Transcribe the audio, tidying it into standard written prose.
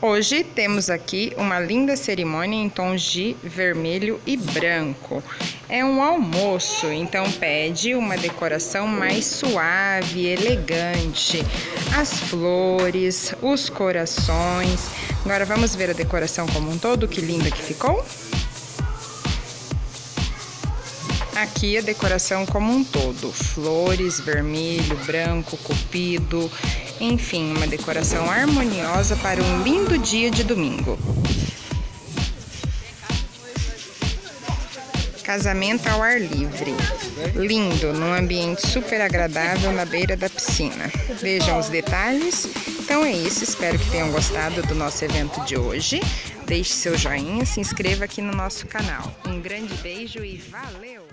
Hoje temos aqui uma linda cerimônia em tons de vermelho e branco. É um almoço, então pede uma decoração mais suave, elegante. As flores, os corações. Agora vamos ver a decoração como um todo, que linda que ficou. Aqui a decoração como um todo, flores, vermelho, branco, cupido, enfim, uma decoração harmoniosa para um lindo dia de domingo. Casamento ao ar livre, lindo, num ambiente super agradável na beira da piscina. Vejam os detalhes. Então é isso, espero que tenham gostado do nosso evento de hoje. Deixe seu joinha, se inscreva aqui no nosso canal. Um grande beijo e valeu!